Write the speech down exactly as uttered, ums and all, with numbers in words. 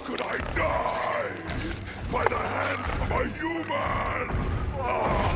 could I die by the hand of a human? Ah!